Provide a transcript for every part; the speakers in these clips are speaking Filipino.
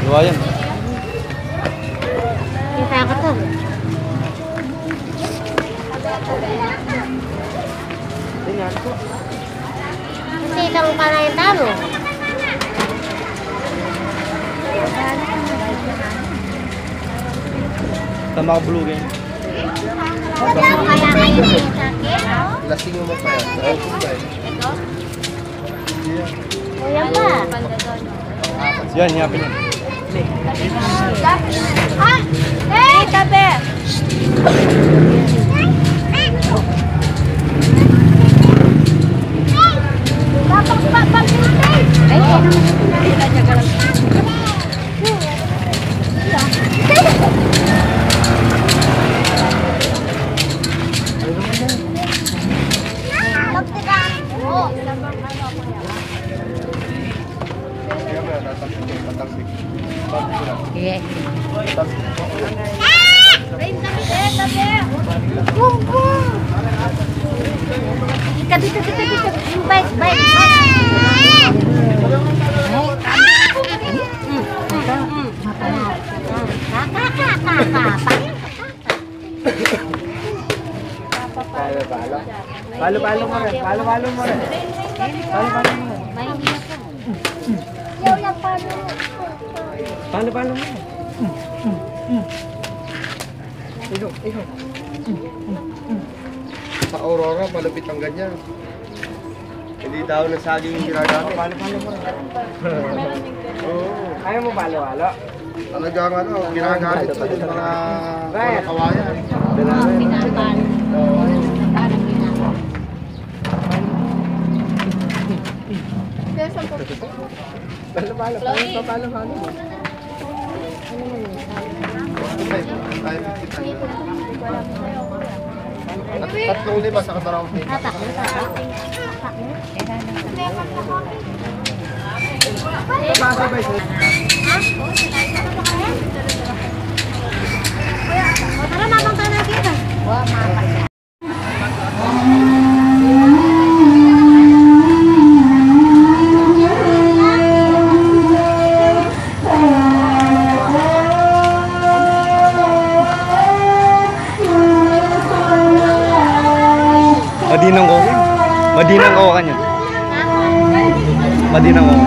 Luwayan. Kita ako to. Tingnan ko. Kasi itang panay tamo. Tama ka bulugin. Wala ko kaya ngayon eh. Sakit. Lasing mo pa yan. Ito? Kuya pa. Yan, yapin yan. Ah! Eh! Tabi! Ay, Iya. Palo-palo mo rin. Palo-palo mo rin. Palo-palo mo rin. Palo-palo mo rin. Ikaw. Sa Aurora, malapit ang ganyan. Hindi daw na saging yung ginagamit. Palo-palo mo rin. Oo. Ayaw mo palo-palo? Talagang ano, ginagamit ito yung mga kawayan. Palo-palo. Tatlong lima sa katarang pin. tatak mo, tatak. Pasabay sa... O tara, mapang tayo na kita. Wow, mapang. Madinang ko kanya. Madinang ko.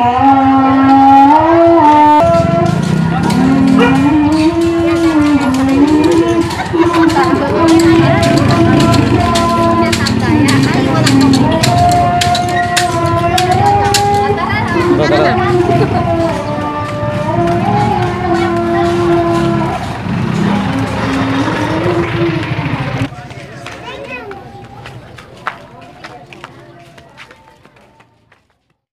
po.